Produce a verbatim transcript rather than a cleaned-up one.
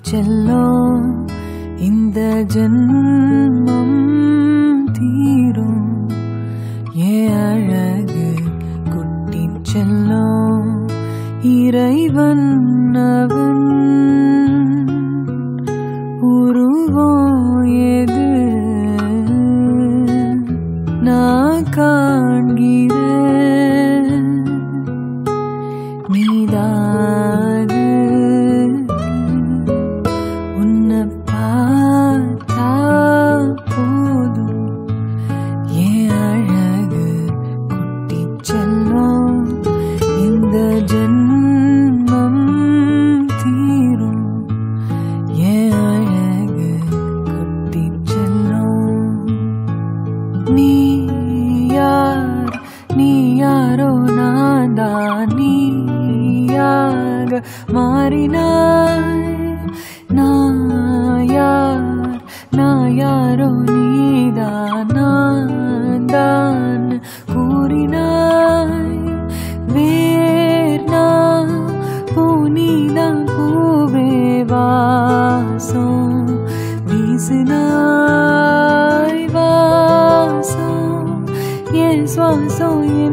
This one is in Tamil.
செல்லும் இந்த ஜென்மம் தீரும் ஏன் அழகு குட்டி செல்லும் இறைவன் அவன் உருவம் எது நான் காண்கிறேன் நீதாது உன்னை பார்த்தா போதும் ஏன் அழகு குட்டி செல்லும் இந்த ஜென்மம் தீரும் ஏன் அழகு குட்டி செல்லும் நீ யார் நீ யாரோ நான்தான் நீயாக மாறினாய் நான் யார் நான் யாரோ நீதான் நான் தான் கூறினாய் வேர் நான் பூனிதான் பூவே வாசம் வீசினாய் வாசம் என் சுவாசம்